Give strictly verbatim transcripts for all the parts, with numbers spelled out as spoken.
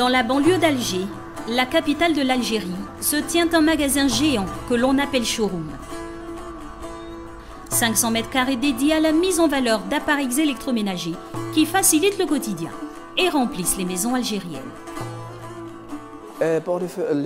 Dans la banlieue d'Alger, la capitale de l'Algérie, se tient un magasin géant que l'on appelle showroom. cinq cents mètres carrés dédiés à la mise en valeur d'appareils électroménagers qui facilitent le quotidien et remplissent les maisons algériennes. Pour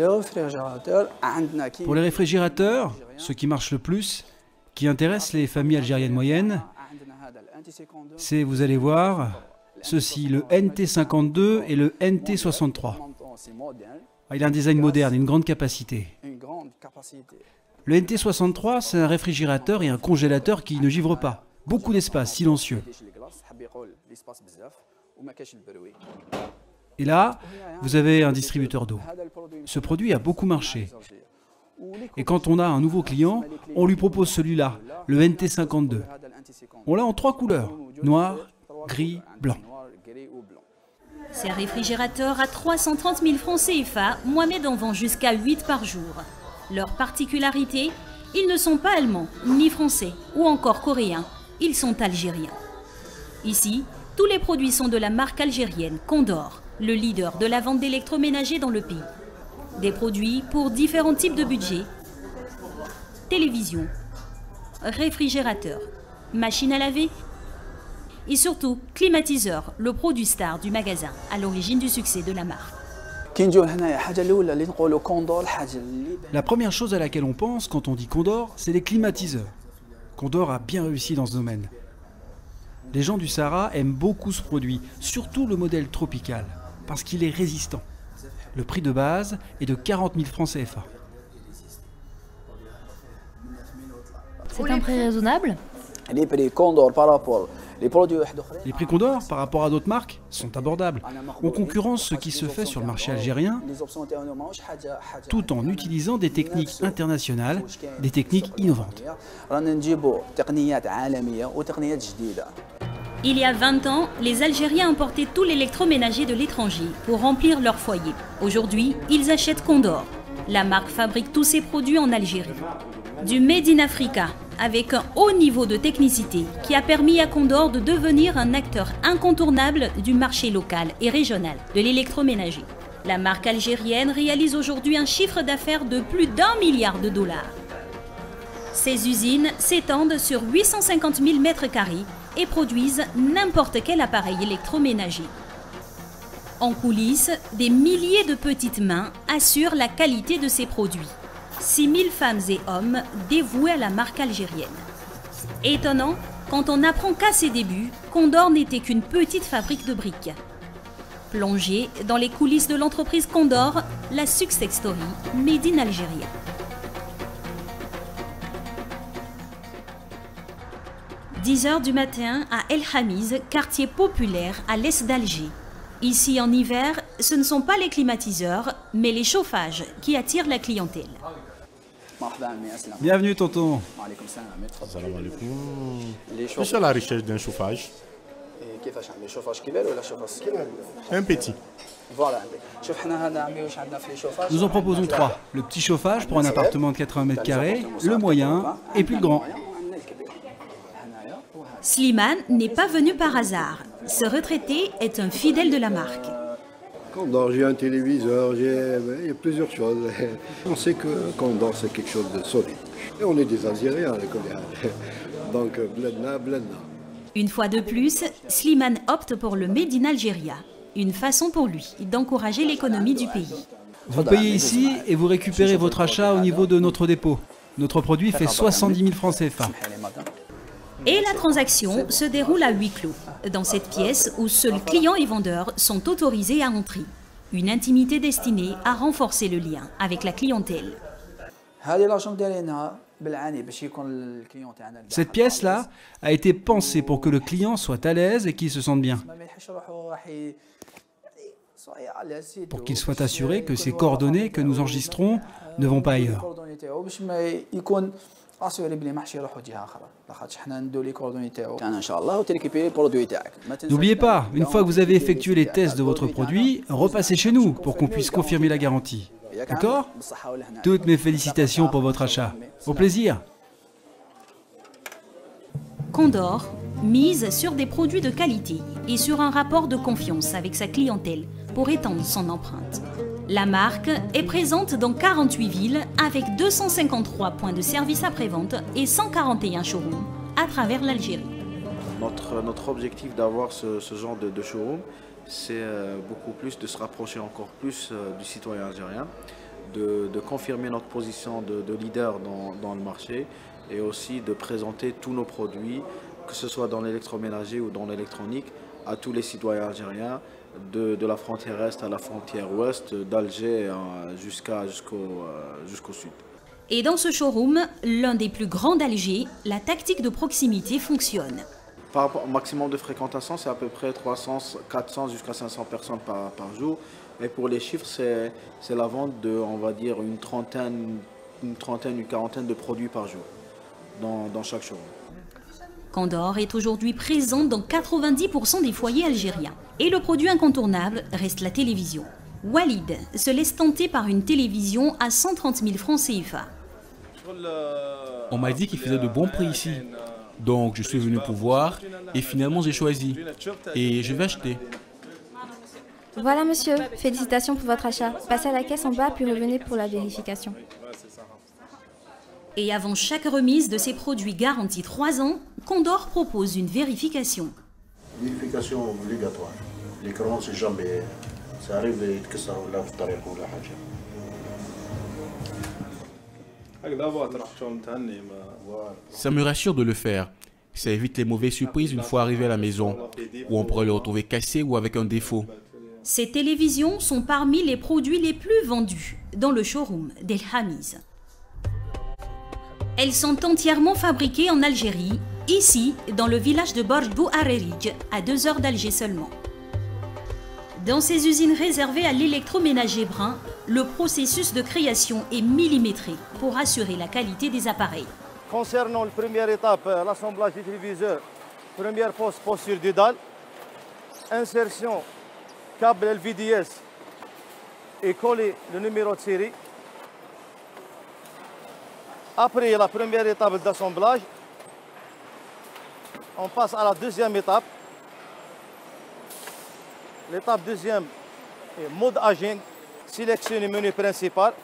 les réfrigérateurs, ce qui marche le plus, qui intéresse les familles algériennes moyennes, c'est, vous allez voir, ceci, le N T cinquante-deux et le N T soixante-trois. Il a un design moderne et une grande capacité. Le N T soixante-trois, c'est un réfrigérateur et un congélateur qui ne givre pas. Beaucoup d'espace, silencieux. Et là, vous avez un distributeur d'eau. Ce produit a beaucoup marché. Et quand on a un nouveau client, on lui propose celui-là, le N T cinquante-deux. On l'a en trois couleurs, noir, gris, blanc. Ces réfrigérateurs à trois cent trente mille francs C F A, Mohamed en vend jusqu'à huit par jour. Leur particularité, ils ne sont pas allemands, ni français, ou encore coréens, ils sont algériens. Ici, tous les produits sont de la marque algérienne Condor, le leader de la vente d'électroménagers dans le pays. Des produits pour différents types de budgets, télévision, réfrigérateur, machine à laver et surtout climatiseur, le produit star du magasin à l'origine du succès de la marque. La première chose à laquelle on pense quand on dit Condor, c'est les climatiseurs. Condor a bien réussi dans ce domaine. Les gens du Sahara aiment beaucoup ce produit, surtout le modèle tropical, parce qu'il est résistant. Le prix de base est de quarante mille francs C F A. C'est un prix raisonnable? Les prix Condor par rapport à d'autres marques sont abordables. On concurrence ce qui se fait sur le marché algérien tout en utilisant des techniques internationales, des techniques innovantes. Il y a vingt ans, les Algériens importaient tout l'électroménager de l'étranger pour remplir leur foyer. Aujourd'hui, ils achètent Condor. La marque fabrique tous ses produits en Algérie. Du Made in Africa, avec un haut niveau de technicité qui a permis à Condor de devenir un acteur incontournable du marché local et régional de l'électroménager. La marque algérienne réalise aujourd'hui un chiffre d'affaires de plus d'un milliard de dollars. Ces usines s'étendent sur huit cent cinquante mille mètres carrés et produisent n'importe quel appareil électroménager. En coulisses, des milliers de petites mains assurent la qualité de ces produits. six mille femmes et hommes dévoués à la marque algérienne. Étonnant, quand on apprend qu'à ses débuts, Condor n'était qu'une petite fabrique de briques. Plongée dans les coulisses de l'entreprise Condor, la success story made in Algérie. dix heures du matin à El Hamiz, quartier populaire à l'est d'Alger. Ici en hiver, ce ne sont pas les climatiseurs, mais les chauffages qui attirent la clientèle. Bienvenue tonton. Salam alaikum. Je suis à la recherche d'un chauffage. Un petit. Nous en proposons trois. Le petit chauffage pour un appartement de quatre-vingts mètres carrés, le moyen et puis le grand. Slimane n'est pas venu par hasard. Ce retraité est un fidèle de la marque. Condor, j'ai un téléviseur, j'ai il y a plusieurs choses. On sait que Condor, c'est quelque chose de solide. Et on est des Algériens, donc blenna, blenna. Une fois de plus, Slimane opte pour le Made in Algeria. Une façon pour lui d'encourager l'économie du pays. Vous payez ici et vous récupérez votre achat au niveau de notre dépôt. Notre produit fait soixante-dix mille francs C F A. Et la transaction se déroule à huis clos, dans cette pièce où seuls clients et vendeurs sont autorisés à entrer. Une intimité destinée à renforcer le lien avec la clientèle. Cette pièce-là a été pensée pour que le client soit à l'aise et qu'il se sente bien. Pour qu'il soit assuré que ces coordonnées que nous enregistrons ne vont pas ailleurs. N'oubliez pas, une fois que vous avez effectué les tests de votre produit, repassez chez nous pour qu'on puisse confirmer la garantie. D'accord? Toutes mes félicitations pour votre achat. Au plaisir. Condor mise sur des produits de qualité et sur un rapport de confiance avec sa clientèle pour étendre son empreinte. La marque est présente dans quarante-huit villes avec deux cent cinquante-trois points de service après-vente et cent quarante et un showrooms à travers l'Algérie. Notre, notre objectif d'avoir ce, ce genre de, de showroom, c'est euh, beaucoup plus de se rapprocher encore plus euh, du citoyen algérien, de, de confirmer notre position de, de leader dans, dans le marché et aussi de présenter tous nos produits, que ce soit dans l'électroménager ou dans l'électronique, à tous les citoyens algériens, de, de la frontière est à la frontière ouest, d'Alger jusqu'à, jusqu'au, euh, jusqu'au sud. Et dans ce showroom, l'un des plus grands d'Alger, la tactique de proximité fonctionne. Par rapport au maximum de fréquentation, c'est à peu près trois cents, quatre cents jusqu'à cinq cents personnes par, par jour. Et pour les chiffres, c'est, c'est la vente de, on va dire, une trentaine, une trentaine, une quarantaine de produits par jour dans, dans chaque showroom. Condor est aujourd'hui présent dans quatre-vingt-dix pour cent des foyers algériens. Et le produit incontournable reste la télévision. Walid se laisse tenter par une télévision à cent trente mille francs C F A. On m'a dit qu'il faisait de bons prix ici. Donc je suis venu pour voir et finalement j'ai choisi. Et je vais acheter. Voilà monsieur, félicitations pour votre achat. Passez à la caisse en bas puis revenez pour la vérification. Et avant chaque remise de ces produits garantis trois ans, Condor propose une vérification. Vérification obligatoire. L'écran, c'est jamais. Ça arrive que ça relève ta réponse à Ça me rassure de le faire. Ça évite les mauvaises surprises une fois arrivé à la maison, où on pourrait le retrouver cassé ou avec un défaut. Ces télévisions sont parmi les produits les plus vendus dans le showroom d'El Hamiz. Elles sont entièrement fabriquées en Algérie, ici dans le village de Borj Bou Arerij, à deux heures d'Alger seulement. Dans ces usines réservées à l'électroménager brun, le processus de création est millimétré pour assurer la qualité des appareils. Concernant la première étape, l'assemblage du téléviseur, première pose posture du dalle, insertion câble L V D S et coller le numéro de série. Après la première étape d'assemblage, on passe à la deuxième étape. L'étape deuxième est mode aging, sélectionner menu principal.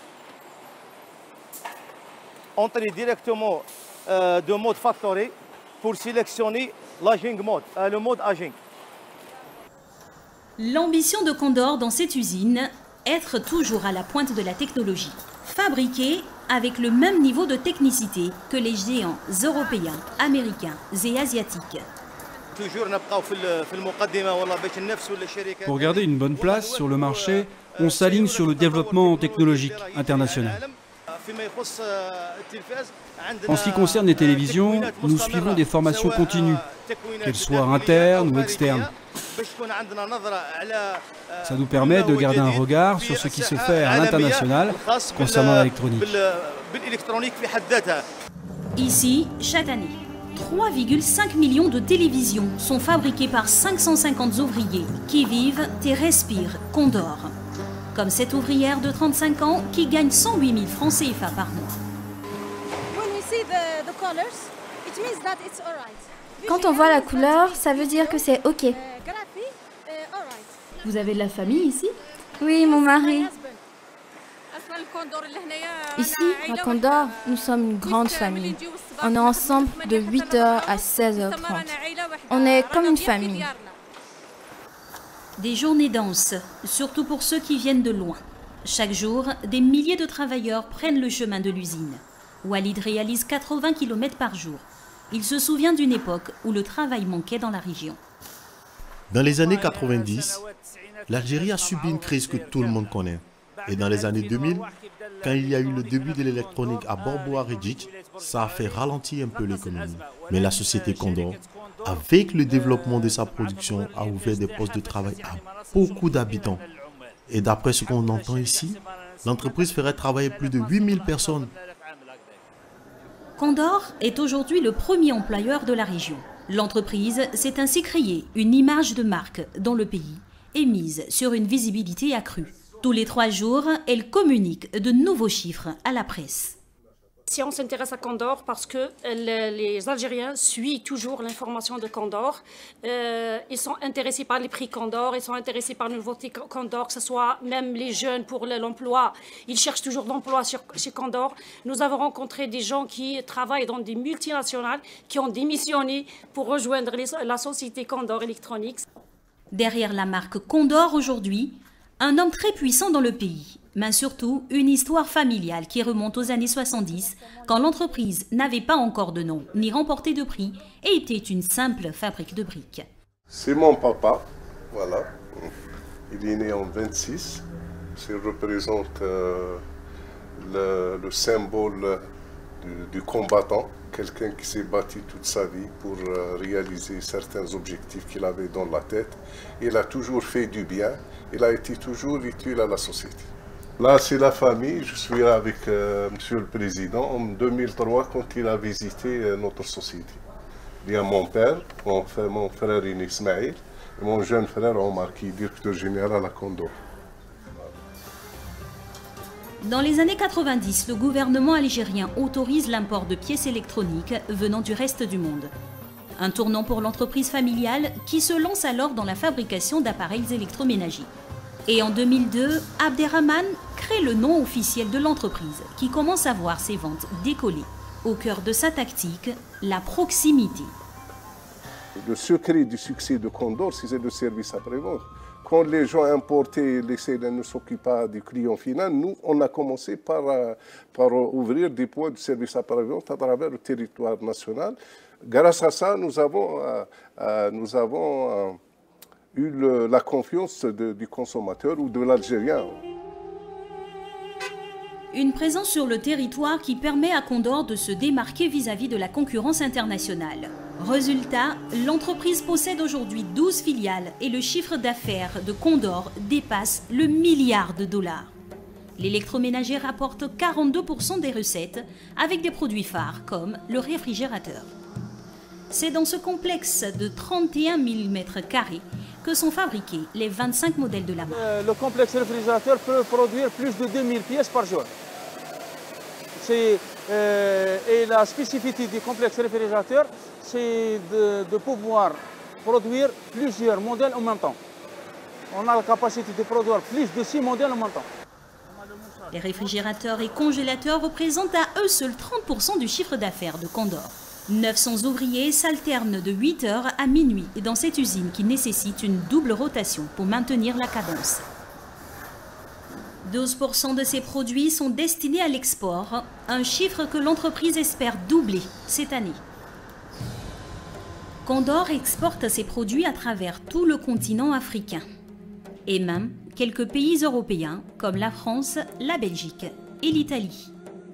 Entrer directement euh, de mode factory pour sélectionner l'aging mode, euh, le mode aging. L'ambition de Condor dans cette usine, être toujours à la pointe de la technologie. Fabriquer avec le même niveau de technicité que les géants européens, américains et asiatiques. Pour garder une bonne place sur le marché, on s'aligne sur le développement technologique international. En ce qui concerne les télévisions, nous suivons des formations continues, qu'elles soient internes ou externes. Ça nous permet de garder un regard sur ce qui se fait à l'international concernant l'électronique. Ici, chaque année, trois virgule cinq millions de télévisions sont fabriquées par cinq cent cinquante ouvriers qui vivent et respirent Condor. Comme cette ouvrière de trente-cinq ans qui gagne cent huit mille francs C F A par mois. Quand on voit la couleur, ça veut dire que c'est OK. Vous avez de la famille ici? Oui, mon mari. Ici, à Condor, nous sommes une grande famille. On est ensemble de huit heures à seize heures trente. On est comme une famille. Des journées denses, surtout pour ceux qui viennent de loin. Chaque jour, des milliers de travailleurs prennent le chemin de l'usine. Walid réalise quatre-vingts kilomètres par jour. Il se souvient d'une époque où le travail manquait dans la région. Dans les années quatre-vingt-dix, l'Algérie a subi une crise que tout le monde connaît. Et dans les années deux mille, quand il y a eu le début de l'électronique à Borj Bou Arerij, ça a fait ralentir un peu l'économie. Mais la société Condor, avec le développement de sa production, a ouvert des postes de travail à beaucoup d'habitants. Et d'après ce qu'on entend ici, l'entreprise ferait travailler plus de huit mille personnes. Condor est aujourd'hui le premier employeur de la région. L'entreprise s'est ainsi créée une image de marque dans le pays et mise sur une visibilité accrue. Tous les trois jours, elle communique de nouveaux chiffres à la presse. Si on s'intéresse à Condor, parce que les Algériens suivent toujours l'information de Condor. Euh, ils sont intéressés par les prix Condor, ils sont intéressés par le nouveauté Condor, que ce soit même les jeunes pour l'emploi. Ils cherchent toujours d'emploi chez Condor. Nous avons rencontré des gens qui travaillent dans des multinationales, qui ont démissionné pour rejoindre les, la société Condor Electronics. Derrière la marque Condor aujourd'hui, un homme très puissant dans le pays, mais surtout une histoire familiale qui remonte aux années soixante-dix, quand l'entreprise n'avait pas encore de nom ni remporté de prix et était une simple fabrique de briques. C'est mon papa, voilà. Il est né en vingt-six. Il représente euh, le, le symbole du, du combattant, quelqu'un qui s'est battu toute sa vie pour euh, réaliser certains objectifs qu'il avait dans la tête. Il a toujours fait du bien, il a été toujours utile à la société. Là, c'est la famille. Je suis là avec euh, Monsieur le Président en deux mille trois quand il a visité euh, notre société. Il y a mon père, mon frère, mon frère Ismaël et mon jeune frère Omar qui est directeur général à Condor. Dans les années quatre-vingt-dix, le gouvernement algérien autorise l'import de pièces électroniques venant du reste du monde. Un tournant pour l'entreprise familiale qui se lance alors dans la fabrication d'appareils électroménagers. Et en deux mille deux, Abderrahman crée le nom officiel de l'entreprise qui commence à voir ses ventes décoller. Au cœur de sa tactique, la proximité. Le secret du succès de Condor, c'est le service après-vente. Quand les gens importaient, laissaient ne s'occupent pas du client final, nous, on a commencé par, par ouvrir des points de service après-vente à travers le territoire national. Grâce à ça, nous avons, euh, euh, nous avons euh, eu le, la confiance de, du consommateur ou de l'Algérien. Une présence sur le territoire qui permet à Condor de se démarquer vis-à-vis de la concurrence internationale. Résultat, l'entreprise possède aujourd'hui douze filiales et le chiffre d'affaires de Condor dépasse le milliard de dollars. L'électroménager rapporte quarante-deux pour cent des recettes avec des produits phares comme le réfrigérateur. C'est dans ce complexe de trente et un mille mètres carrés que sont fabriqués les vingt-cinq modèles de la marque. Euh, le complexe réfrigérateur peut produire plus de deux mille pièces par jour. Euh, et la spécificité du complexe réfrigérateur, c'est de, de pouvoir produire plusieurs modèles en même temps. On a la capacité de produire plus de six modèles en même temps. Les réfrigérateurs et congélateurs représentent à eux seuls trente pour cent du chiffre d'affaires de Condor. neuf cents ouvriers s'alternent de huit heures à minuit dans cette usine qui nécessite une double rotation pour maintenir la cadence. douze pour cent de ces produits sont destinés à l'export, un chiffre que l'entreprise espère doubler cette année. Condor exporte ses produits à travers tout le continent africain et même quelques pays européens comme la France, la Belgique et l'Italie.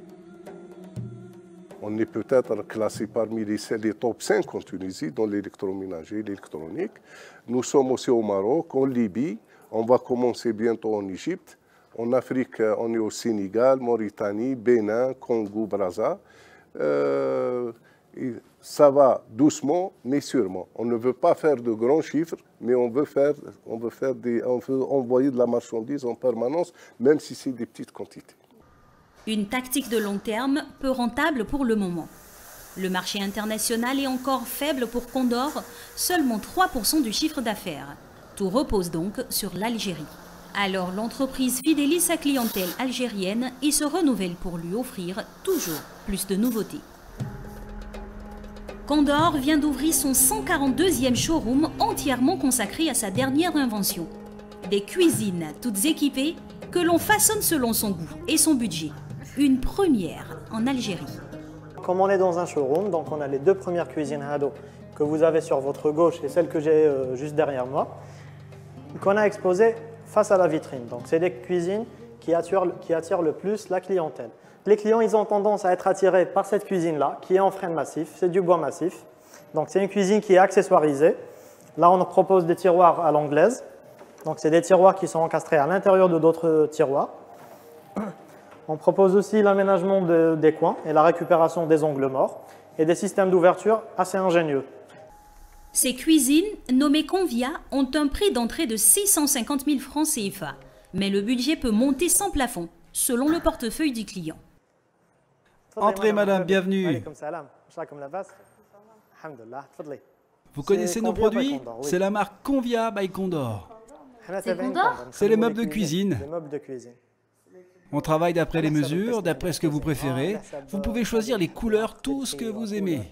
On est peut-être classé parmi les, les top cinq en Tunisie dans l'électroménager, l'électronique. Nous sommes aussi au Maroc, en Libye, on va commencer bientôt en Égypte. En Afrique, on est au Sénégal, Mauritanie, Bénin, Congo, Brazza. Euh, ça va doucement, mais sûrement. On ne veut pas faire de grands chiffres, mais on veut, faire, on veut, faire des, on veut envoyer de la marchandise en permanence, même si c'est des petites quantités. Une tactique de long terme peu rentable pour le moment. Le marché international est encore faible pour Condor, seulement trois pour cent du chiffre d'affaires. Tout repose donc sur l'Algérie. Alors l'entreprise fidélise sa clientèle algérienne et se renouvelle pour lui offrir toujours plus de nouveautés. Condor vient d'ouvrir son cent quarante-deuxième showroom entièrement consacré à sa dernière invention. Des cuisines toutes équipées que l'on façonne selon son goût et son budget. Une première en Algérie. Comme on est dans un showroom, donc on a les deux premières cuisines Hado que vous avez sur votre gauche et celle que j'ai euh, juste derrière moi, qu'on a exposées face à la vitrine. Donc c'est des cuisines qui attirent, qui attirent le plus la clientèle. Les clients, ils ont tendance à être attirés par cette cuisine-là, qui est en frêne massif, c'est du bois massif. Donc c'est une cuisine qui est accessoirisée. Là, on propose des tiroirs à l'anglaise. Donc c'est des tiroirs qui sont encastrés à l'intérieur de d'autres tiroirs. On propose aussi l'aménagement de, des coins et la récupération des angles morts et des systèmes d'ouverture assez ingénieux. Ces cuisines, nommées Convia, ont un prix d'entrée de six cent cinquante mille francs C F A. Mais le budget peut monter sans plafond, selon le portefeuille du client. Entrez, madame, bienvenue. Vous connaissez nos produits? C'est la marque Convia by Condor. C'est Condor? C'est les meubles de cuisine. Les meubles de cuisine. On travaille d'après les mesures, d'après ce que vous préférez. Vous pouvez choisir les couleurs, tout ce que vous aimez.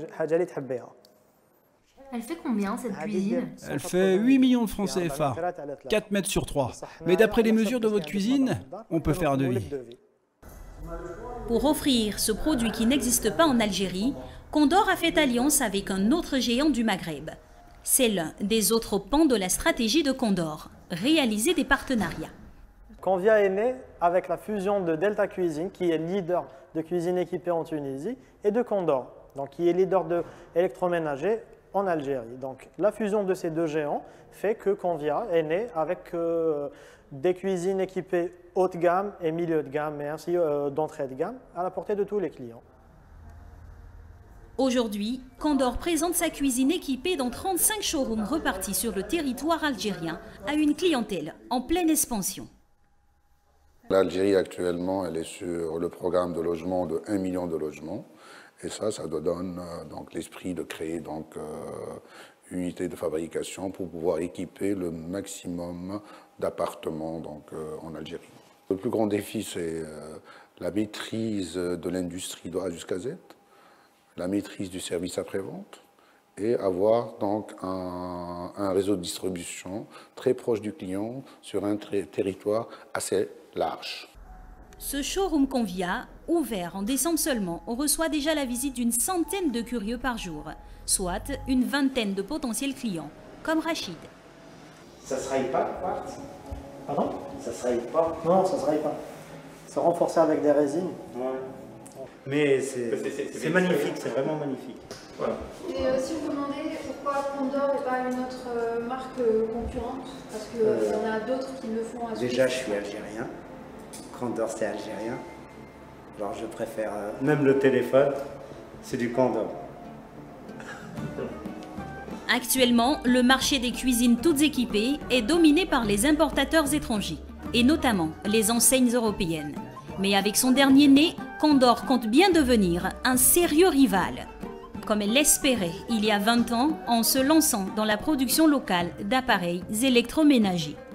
Elle fait combien cette cuisine? Elle fait huit millions de francs C F A, quatre mètres sur trois. Mais d'après les mesures de votre cuisine, on peut faire un devis. Pour offrir ce produit qui n'existe pas en Algérie, Condor a fait alliance avec un autre géant du Maghreb. C'est l'un des autres pans de la stratégie de Condor, réaliser des partenariats. Convia est né avec la fusion de Delta Cuisine, qui est leader de cuisine équipée en Tunisie, et de Condor, donc qui est leader de électroménager en Algérie. Donc la fusion de ces deux géants fait que Convia est né avec euh, des cuisines équipées haut de gamme et milieu de gamme, mais ainsi euh, d'entrée de gamme, à la portée de tous les clients. Aujourd'hui, Condor présente sa cuisine équipée dans trente-cinq showrooms repartis sur le territoire algérien à une clientèle en pleine expansion. L'Algérie actuellement, elle est sur le programme de logement de un million de logements. Et ça, ça donne euh, donc l'esprit de créer donc euh, une unité de fabrication pour pouvoir équiper le maximum d'appartements donc euh, en Algérie. Le plus grand défi, c'est euh, la maîtrise de l'industrie de A jusqu'à Z, la maîtrise du service après-vente et avoir donc un, un réseau de distribution très proche du client sur un territoire assez large. Ce showroom Convia, ouvert en décembre seulement, reçoit déjà la visite d'une centaine de curieux par jour, soit une vingtaine de potentiels clients, comme Rachid. Ça ne se raye pas, Pardon? Ça ne se raye pas? Non, ça ne se raye pas. C'est renforcé avec des résines. Ouais. Mais c'est magnifique, c'est vraiment magnifique. Voilà. Et euh, si vous demandez pourquoi Condor et pas une autre euh, marque euh, concurrente, parce qu'il euh, y en a d'autres qui le font à ce Déjà, je suis algérien. Condor, c'est algérien. Alors, je préfère... Euh, même le téléphone, c'est du Condor. Actuellement, le marché des cuisines toutes équipées est dominé par les importateurs étrangers, et notamment les enseignes européennes. Mais avec son dernier né, Condor compte bien devenir un sérieux rival, comme elle l'espérait il y a vingt ans en se lançant dans la production locale d'appareils électroménagers.